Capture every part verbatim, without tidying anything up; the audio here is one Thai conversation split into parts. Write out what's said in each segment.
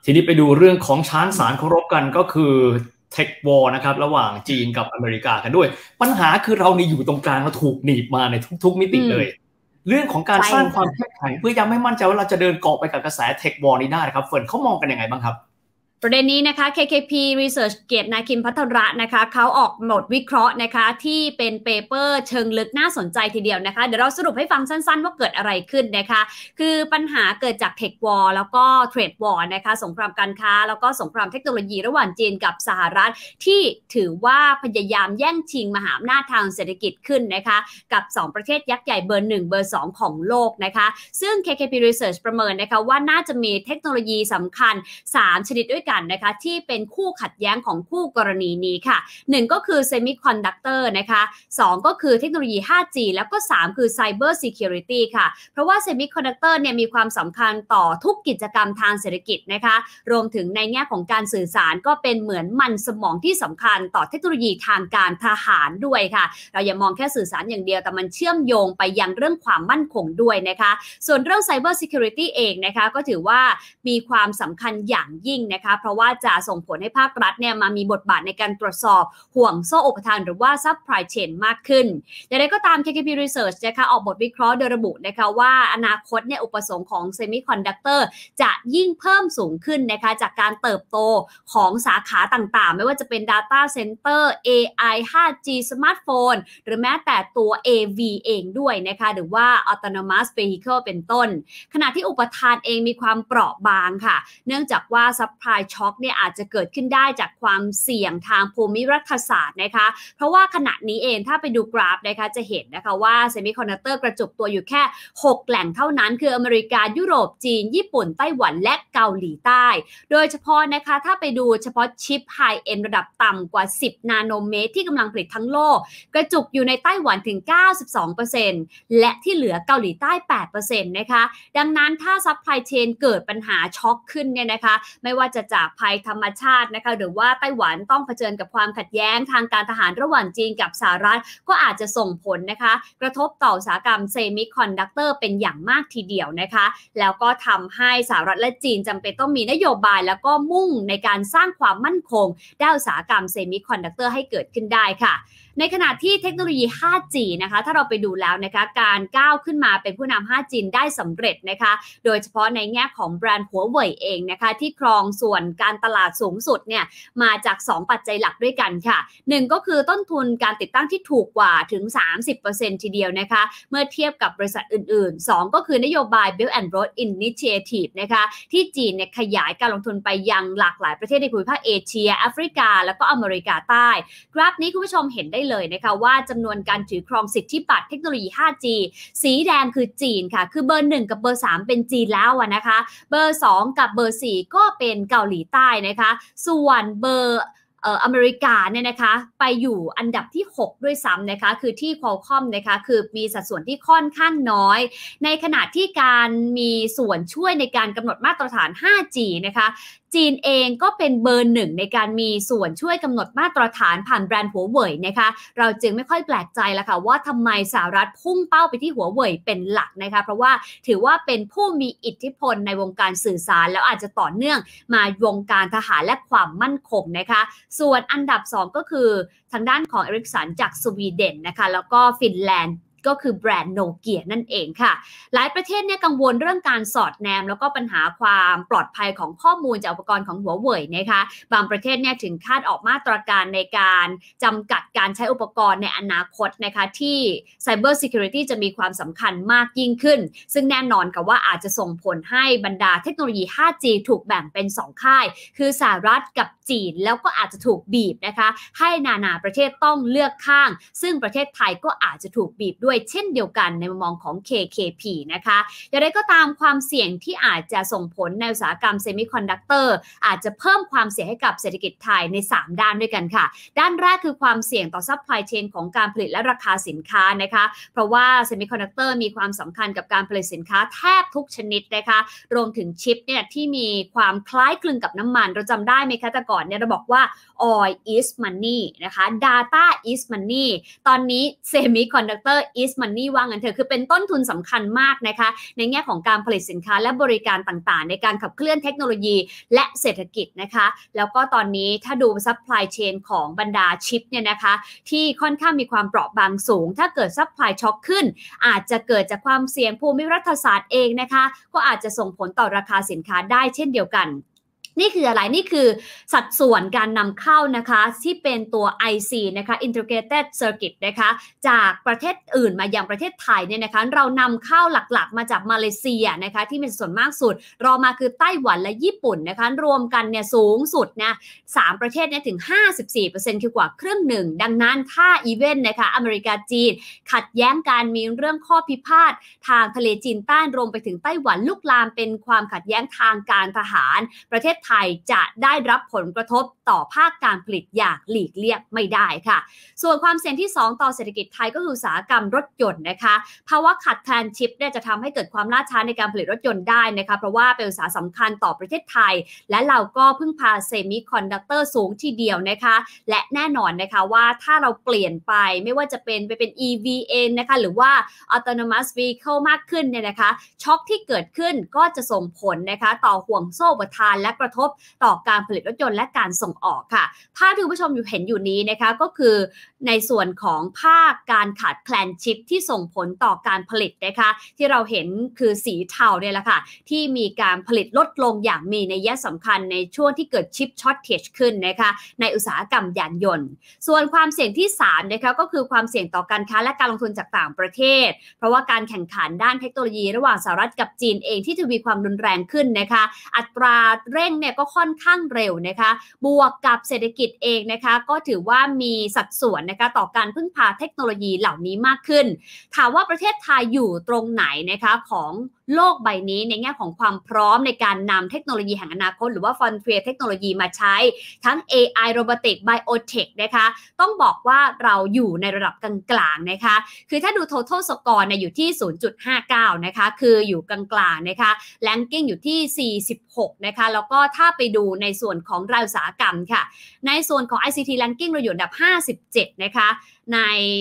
ทีนี้ไปดูเรื่องของช้างสารเคารพกันก็คือเทควอร์นะครับระหว่างจีนกับอเมริกากันด้วยปัญหาคือเรานี่อยู่ตรงกลางเราถูกหนีบมาในทุกๆมิติเลยเรื่องของการสร้างความเข้มแข็งเพื่อยังไม่มั่นใจว่าเราจะเดินเกาะไปกับกระแสเทควอร์นี้ได้ครับเฟิร์นเขามองกันยังไงบ้างครับประเด็นนี้นะคะ เค เค พี Research เกียรตินาคินพัทระนะคะเขาออกบทวิเคราะห์นะคะที่เป็นเปเปอร์เชิงลึกน่าสนใจทีเดียวนะคะเดี๋ยวเราสรุปให้ฟังสั้นๆว่าเกิดอะไรขึ้นนะคะคือปัญหาเกิดจากเทควอร์แล้วก็เทรดวอร์นะคะสงครามการค้าแล้วก็สงครามเทคโนโลยีระหว่างจีนกับสหรัฐที่ถือว่าพยายามแย่งชิงมหาอำนาจทางเศรษฐกิจขึ้นนะคะกับสองประเทศยักษ์ใหญ่เบอร์หนึ่งเบอร์สองของโลกนะคะซึ่ง เค เค พี Research ประเมินนะคะว่าน่าจะมีเทคโนโลยีสำคัญสามชนิดด้วยกันนะคะที่เป็นคู่ขัดแย้งของคู่กรณีนี้ค่ะหนึ่งก็คือเซมิคอนดักเตอร์นะคะสองก็คือเทคโนโลยี ไฟว์จี แล้วก็สามคือ Cyber Security ค่ะเพราะว่าเซมิคอนดักเตอร์เนี่ยมีความสำคัญต่อทุกกิจกรรมทางเศรษฐกิจนะคะรวมถึงในแง่ของการสื่อสารก็เป็นเหมือนมันสมองที่สำคัญต่อเทคโนโลยีทางการทหารด้วยค่ะเราอย่ามองแค่สื่อสารอย่างเดียวแต่มันเชื่อมโยงไปยังเรื่องความมั่นคงด้วยนะคะส่วนเรื่อง Cyber Security เองนะคะก็ถือว่ามีความสำคัญอย่างยิ่งนะคะเพราะว่าจะส่งผลให้ภาครัฐเนี่ยมามีบทบาทในการตรวจสอบห่วงโซ่อุปทานหรือว่า supply chain มากขึ้นอย่างไรก็ตาม เค เค พี Research นะคะออกบทวิเคราะห์โดยระบุนะคะว่าอนาคตเนี่ยอุปสงค์ของเซมิคอนดักเตอร์จะยิ่งเพิ่มสูงขึ้นนะคะจากการเติบโตของสาขาต่างๆไม่ว่าจะเป็น Data Center เอ ไอ ไฟว์จี Smartphone หรือแม้แต่ตัว เอ วี เองด้วยนะคะหรือว่า Autonomous Vehicle เป็นต้นขณะที่อุปทานเองมีความเปราะบางค่ะเนื่องจากว่า Supply Shock เนี่ยอาจจะเกิดขึ้นได้จากความเสี่ยงทางภูมิรัฐศาสตร์นะคะเพราะว่าขณะนี้เองถ้าไปดูกราฟนะคะจะเห็นนะคะว่าเซมิคอนดักเตอร์กระจุกตัวอยู่แค่หกแหล่งเท่านั้นคืออเมริกายุโรปจีนญี่ปุ่นไต้หวันและเกาหลีใต้โดยเฉพาะนะคะถ้าไปดูเฉพาะชิปไฮเอ็นระดับต่ำกว่าสิบนาโนเมตรที่กำลังผลิตทั้งโลกกระจุกอยู่ในไต้หวันถึง เก้าสิบสองเปอร์เซ็นต์ และที่เหลือเกาหลีใต้ แปดเปอร์เซ็นต์ นะคะดังนั้นถ้าซัพพลายเชนเกิดปัญหาช็อกขึ้นเนี่ยนะคะไม่ว่าจะจากภัยธรรมชาตินะคะหรือว่าไต้หวันต้องเผชิญกับความขัดแย้งทางการทหารระหว่างจีนกับสหรัฐก็อาจจะส่งผลนะคะกระทบต่ออุตสาหกรรมเซมิคอนดักเตอร์เป็นอย่างมากทีเดียวนะคะแล้วก็ทำให้สหรัฐและจีนจำเป็นต้องมีนโยบายแล้วก็มุ่งในการสร้างความมั่นคงด้านอุตสาหกรรมเซมิคอนดักเตอร์ให้เกิดขึ้นได้ค่ะในขณะที่เทคโนโลยี ไฟว์จี นะคะถ้าเราไปดูแล้วนะคะการก้าวขึ้นมาเป็นผู้นำ ไฟว์จี ได้สำเร็จนะคะโดยเฉพาะในแง่ของแบรนด์หัวเว่ยเองนะคะที่ครองส่วนการตลาดสูงสุดเนี่ยมาจากสองปัจจัยหลักด้วยกันค่ะหนึ่งก็คือต้นทุนการติดตั้งที่ถูกกว่าถึง สามสิบเปอร์เซ็นต์ ทีเดียวนะคะเมื่อเทียบกับบริษัทอื่นๆสองก็คือนโยบาย Belt and Road Initiative นะคะที่จีนเนี่ยขยายการลงทุนไปยังหลากหลายประเทศในภูมิภาคเอเชียแอฟริกาแล้วก็อเมริกาใต้กราฟนี้คุณผู้ชมเห็นได้เลยนะคะว่าจำนวนการถือครองสิทธิบัตรเทคโนโลยี ไฟว์จี สีแดงคือจีนค่ะคือเบอร์หนึ่งกับเบอร์สามเป็นจีนแล้วนะคะเบอร์สองกับเบอร์สี่ก็เป็นเกาหลีใต้นะคะส่วนเบอร์เอ่ออเมริกาเนี่ยนะคะไปอยู่อันดับที่หกด้วยซ้ำนะคะคือที่ Qualcomm นะคะคือมีสัดส่วนที่ค่อนข้างน้อยในขณะที่การมีส่วนช่วยในการกำหนดมาตรฐาน ไฟว์จี นะคะจีนเองก็เป็นเบอร์หนึ่งในการมีส่วนช่วยกำหนดมาตรฐานผ่านแบรนด์หัวเว่ยนะคะเราจึงไม่ค่อยแปลกใจแล้วค่ะว่าทำไมสหรัฐพุ่งเป้าไปที่หัวเว่ยเป็นหลักนะคะเพราะว่าถือว่าเป็นผู้มีอิทธิพลในวงการสื่อสารแล้วอาจจะต่อเนื่องมาวงการทหารและความมั่นคงนะคะส่วนอันดับสองก็คือทางด้านของ Ericsson จากสวีเดนนะคะแล้วก็ฟินแลนด์ก็คือแบรนด์โนเกียนั่นเองค่ะหลายประเทศเนี่ยกังวลเรื่องการสอดแนมแล้วก็ปัญหาความปลอดภัยของข้อมูลจากอุปกรณ์ของหัวเว่ยนะคะบางประเทศเนี่ยถึงคาดออกมาตรการในการจำกัดการใช้อุปกรณ์ในอนาคตนะคะที่ Cyber Security จะมีความสำคัญมากยิ่งขึ้นซึ่งแน่นอนค่ะว่าอาจจะส่งผลให้บรรดาเทคโนโลยี ไฟว์จี ถูกแบ่งเป็นสองค่ายคือสหรัฐกับจีนแล้วก็อาจจะถูกบีบนะคะให้นานาประเทศต้องเลือกข้างซึ่งประเทศไทยก็อาจจะถูกบีบด้วยเช่นเดียวกันในมุมมองของ เค เค พี นะคะอย่างไรก็ตามความเสี่ยงที่อาจจะส่งผลในอุตสาหกรรมเซมิคอนดักเตอร์อาจจะเพิ่มความเสี่ยงให้กับเศรษฐกิจไทยในสามด้านด้วยกันค่ะด้านแรกคือความเสี่ยงต่อซัพพลายเชนของการผลิตและราคาสินค้านะคะเพราะว่าเซมิคอนดักเตอร์มีความสำคัญกับการผลิตสินค้าแทบทุกชนิดนะคะรวมถึงชิปเนี่ยที่มีความคล้ายคลึงกับน้ำมันเราจำได้ไหมคะแต่ก่อนเนี่ยเราบอกว่า oil is money นะคะ data is money ตอนนี้ semiconductor is money ว่างั้นเถอะคือเป็นต้นทุนสำคัญมากนะคะในแง่ของการผลิตสินค้าและบริการต่างๆในการขับเคลื่อนเทคโนโลยีและเศรษฐกิจนะคะแล้วก็ตอนนี้ถ้าดู supply chain ของบรรดาชิปเนี่ยนะคะที่ค่อนข้างมีความเปราะบางสูงถ้าเกิด supply shock ขึ้นอาจจะเกิดจากความเสี่ยงภูมิรัฐศาสตร์เองนะคะก็อาจจะส่งผลต่อราคาสินค้าได้เช่นเดียวกันนี่คืออะไรนี่คือสัดส่วนการนำเข้านะคะที่เป็นตัว ไอ ซี นะคะ Integrated Circuit นะคะจากประเทศอื่นมายังประเทศไทยเนี่ยนะคะเรานำเข้าหลักๆมาจากมาเลเซียนะคะที่เป็นส่วนมากสุดรองมาคือไต้หวันและญี่ปุ่นนะคะรวมกันเนี่ยสูงสุดนะสามประเทศเนี่ยถึง ห้าสิบสี่เปอร์เซ็นต์ คือกว่าครึ่งหนึ่งดังนั้นถ้าอีเวนต์นะคะอเมริกาจีนขัดแย้งการมีเรื่องข้อพิพาททางทะเลจีนใต้รวมไปถึงไต้หวันลุกลามเป็นความขัดแย้งทางการทหารประเทศไทยจะได้รับผลกระทบต่อภาคการผลิตอย่างหลีกเลี่ยงไม่ได้ค่ะส่วนความเสี่ยงที่สองต่อเศรษฐกิจไทยก็คืออุตสาหกรรมรถยนต์นะคะภาวะขาดแคลนชิปเนี่ยจะทำให้เกิดความล่าช้าในการผลิตรถยนต์ได้นะคะเพราะว่าเป็นอุตสาหกรรมสำคัญต่อประเทศไทยและเราก็พึ่งพาเซมิคอนดักเตอร์สูงทีเดียวนะคะและแน่นอนนะคะว่าถ้าเราเปลี่ยนไปไม่ว่าจะเป็นไปเป็น อี วี เอง นะคะหรือว่า autonomous vehicle มากขึ้นเนี่ยนะคะช็อคที่เกิดขึ้นก็จะส่งผลนะคะต่อห่วงโซ่อุปทานและกระทบต่อการผลิตรถยนต์และการส่งออกค่ะภาพที่คุณผู้ชมอยู่เห็นอยู่นี้นะคะก็คือในส่วนของภาคการขาดแคลนชิปที่ส่งผลต่อการผลิตนะคะที่เราเห็นคือสีเทาเนี่ยแหละค่ะที่มีการผลิตลดลงอย่างมีนัยสำคัญในช่วงที่เกิดชิปช็อตเทจขึ้นนะคะในอุตสาหกรรมยานยนต์ส่วนความเสี่ยงที่สามนะคะก็คือความเสี่ยงต่อการค้าและการลงทุนจากต่างประเทศเพราะว่าการแข่งขันด้านเทคโนโลยีระหว่างสหรัฐกับจีนเองที่ทวีความรุนแรงขึ้นนะคะอัตราเร่งเนี่ยก็ค่อนข้างเร็วนะคะบวกกับเศรษฐกิจเองนะคะก็ถือว่ามีสัดส่วนนะคะต่อการพึ่งพาเทคโนโลยีเหล่านี้มากขึ้นถามว่าประเทศไทยอยู่ตรงไหนนะคะของโลกใบนี้ในแง่ของความพร้อมในการนำเทคโนโลยีแห่งอนาคตหรือว่า Frontier เทคโนโลยีมาใช้ทั้ง เอ ไอ Robotics Biotech นะคะต้องบอกว่าเราอยู่ในระดับกลางๆนะคะคือถ้าดู total score เนี่ยอยู่ที่ ศูนย์จุดห้าเก้า นะคะคืออยู่กลางๆนะคะ ranking อยู่ที่สี่สิบหกนะคะแล้วก็ถ้าไปดูในส่วนของรายอุตสาหกรรมค่ะในส่วนของ ไอ ซี ที ranking เราอยู่อันดับห้าสิบเจ็ดนะคะใน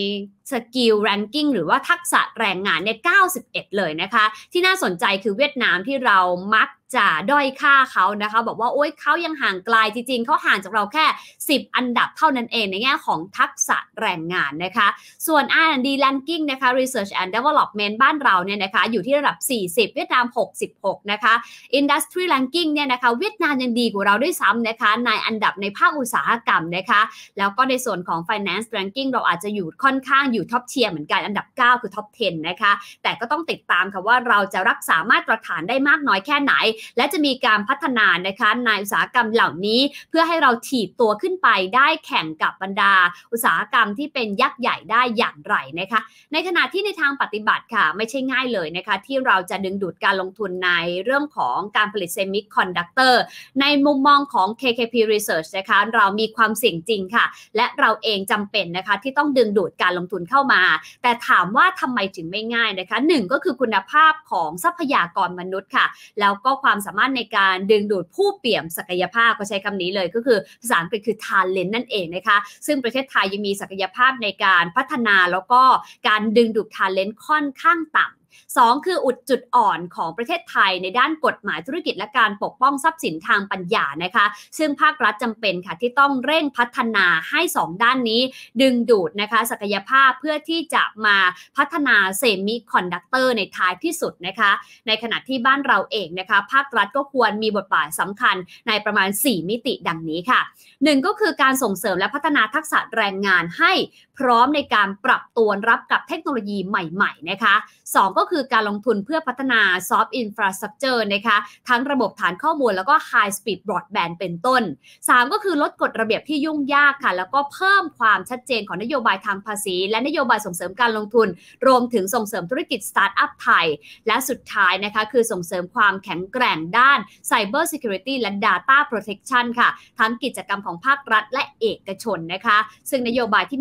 skill ranking หรือว่าทักษะแรงงานเนี่ยเก้าสิบเอ็ดเลยนะคะที่น่าสนใจคือเวียดนามที่เรามักจะด้อยค่าเขานะคะบอกว่าโอ๊ยเขายังห่างไกลจริงๆเขาห่างจากเราแค่สิบอันดับเท่านั้นเองในแง่ของทักษะแรงงานนะคะส่วน อาร์ แอนด์ ดี ranking นะคะ research and development บ้านเราเนี่ยนะคะอยู่ที่ระดับสี่สิบเวียดนามหกสิบหกนะคะ industry ranking เนี่ยนะคะเวียดนามยังดีกว่าเราด้วยซ้ำนะคะในอันดับในภาคอุตสาหกรรมนะคะแล้วก็ในส่วนของ finance ranking เราอาจจะอยู่ค่อนข้างอยู่ท็อปเทียร์เหมือนกันอันดับเก้าคือท็อปสิบนะคะแต่ก็ต้องติดตามค่ะว่าเราจะรักษามาตรฐานได้มากน้อยแค่ไหนและจะมีการพัฒนานะคะในอุตสาหกรรมเหล่านี้เพื่อให้เราถีบตัวขึ้นไปได้แข่งกับบรรดาอุตสาหกรรมที่เป็นยักษ์ใหญ่ได้อย่างไรนะคะในขณะที่ในทางปฏิบัติค่ะไม่ใช่ง่ายเลยนะคะที่เราจะดึงดูดการลงทุนในเรื่องของการผลิตเซมิคอนดักเตอร์ในมุมมองของ เค เค พี Research นะคะเรามีความเสี่ยงจริงค่ะและเราเองจำเป็นนะคะที่ต้องดึงดูดการลงทุนเข้ามาแต่ถามว่าทำไมถึงไม่ง่ายนะคะหนึ่งก็คือคุณภาพของทรัพยากรมนุษย์ค่ะแล้วก็ความสามารถในการดึงดูดผู้เปี่ยมศักยภาพก็ใช้คำนี้เลยก็คือภาษาอังกฤษคือ talent นั่นเองนะคะซึ่งประเทศไทยยังมีศักยภาพในการพัฒนาแล้วก็การดึงดูด talent ค่อนข้างต่ำสองคืออุดจุดอ่อนของประเทศไทยในด้านกฎหมายธุรกิจและการปกป้องทรัพย์สินทางปัญญานะคะซึ่งภาครัฐจำเป็นค่ะที่ต้องเร่งพัฒนาให้สองด้านนี้ดึงดูดนะคะศักยภาพเพื่อที่จะมาพัฒนาเซมิคอนดักเตอร์ในท้ายที่สุดนะคะในขณะที่บ้านเราเองนะคะภาครัฐก็ควรมีบทบาทสำคัญในประมาณสี่มิติดังนี้ค่ะหนึ่งก็คือการส่งเสริมและพัฒนาทักษะแรงงานให้พร้อมในการปรับตัวรับกับเทคโนโลยีใหม่ๆนะคะสองก็คือการลงทุนเพื่อพัฒนา Soft Infrastructure นะคะทั้งระบบฐานข้อมูลแล้วก็ High Speed Broadband เป็นต้นสามก็คือลดกฎระเบียบที่ยุ่งยากค่ะแล้วก็เพิ่มความชัดเจนของนโยบายทางภาษีและนโยบายส่งเสริมการลงทุนรวมถึงส่งเสริมธุรกิจสตาร์ทอัพไทยและสุดท้ายนะคะคือส่งเสริมความแข็งแกร่งด้าน Cyber Security และ Data Protection ค่ะทั้งกิจกรรมของภาครัฐและเอกชนนะคะซึ่งนโยบายที่มีประสิทธิภ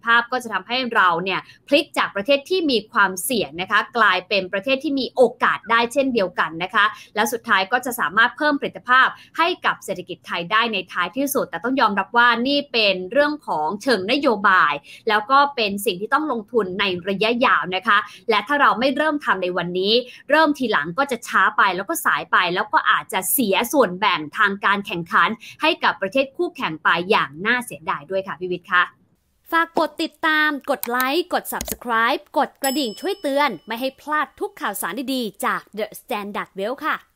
ภาพก็จะทำให้เราเนี่ยพลิกจากประเทศที่มีความเสี่ยงนะคะกลายเป็นประเทศที่มีโอกาสได้เช่นเดียวกันนะคะและสุดท้ายก็จะสามารถเพิ่มประสิทธิภาพให้กับเศรษฐกิจไทยได้ในท้ายที่สุดแต่ต้องยอมรับว่านี่เป็นเรื่องของเชิงนโยบายแล้วก็เป็นสิ่งที่ต้องลงทุนในระยะยาวนะคะและถ้าเราไม่เริ่มทำในวันนี้เริ่มทีหลังก็จะช้าไปแล้วก็สายไปแล้วก็อาจจะเสียส่วนแบ่งทางการแข่งขันให้กับประเทศคู่แข่งไปอย่างน่าเสียดายด้วยค่ะพี่วิทย์ค่ะฝากกดติดตามกดไลค์กด ซับสไครบ์ กดกระดิ่งช่วยเตือนไม่ให้พลาดทุกข่าวสารดีๆจาก The Standard Well ค่ะ